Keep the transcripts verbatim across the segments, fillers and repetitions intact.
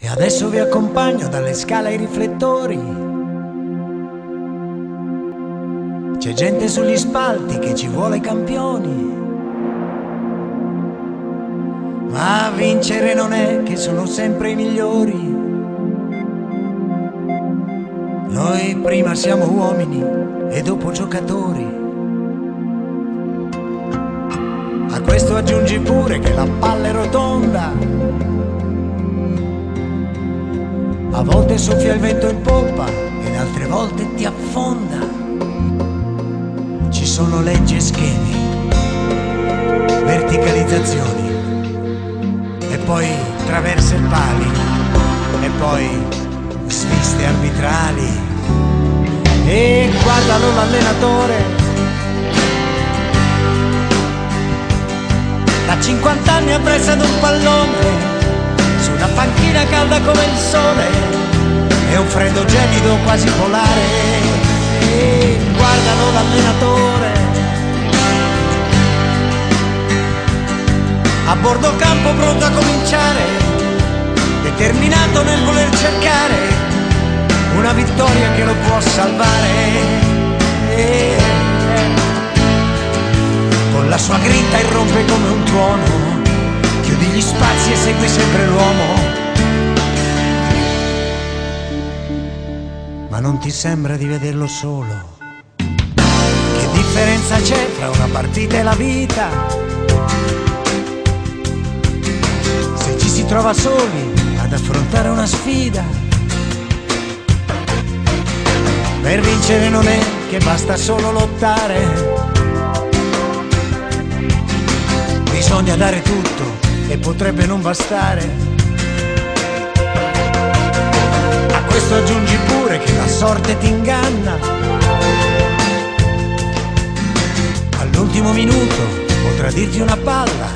E adesso vi accompagno dalle scale ai riflettori. C'è gente sugli spalti che ci vuole campioni. Ma vincere non è che sono sempre i migliori. Noi prima siamo uomini e dopo giocatori. A questo aggiungi pure che la palla è rotonda. A volte soffia il vento in poppa ed altre volte ti affonda. Ci sono leggi e schemi, verticalizzazioni, e poi traverse e pali, e poi sviste arbitrali. E guardalo l'allenatore, da cinquanta anni appresso ad un pallone, su una panchina calda come il sole, e un freddo gelido quasi polare. E guardalo l'allenatore, a bordo campo pronto a cominciare, determinato nel voler cercare una vittoria che lo può salvare. E con la sua grinta irrompe come un tuono, chiudi gli spazi e segui sempre l'uomo. Ma non ti sembra di vederlo solo? Che differenza c'è tra una partita e la vita? Se ci si trova soli ad affrontare una sfida, per vincere non è che basta solo lottare. Bisogna dare tutto e potrebbe non bastare. A questo aggiungi pure che la sorte ti inganna. All'ultimo minuto potrà dirti una palla.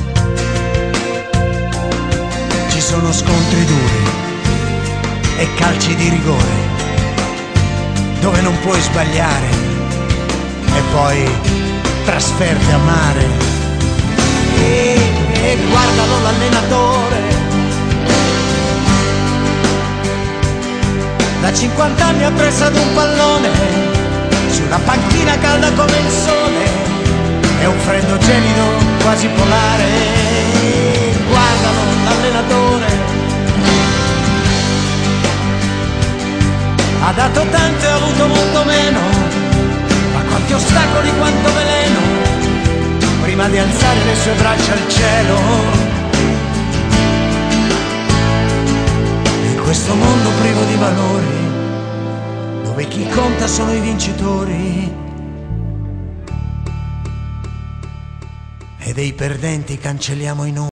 Ci sono scontri duri e calci di rigore, dove non puoi sbagliare, e poi trasferte a mare. E, e guardalo l'allenatore, da cinquanta anni appresso ad un pallone, su una panchina calda come il sole, e un freddo gelido quasi polare. E guardalo l'allenatore, ha dato tanto e ha avuto molto meno, ma quanti ostacoli, quanto veleno, prima di alzare le sue braccia al cielo. In questo mondo privo di valori, dove chi conta sono i vincitori, e dei perdenti cancelliamo i nomi.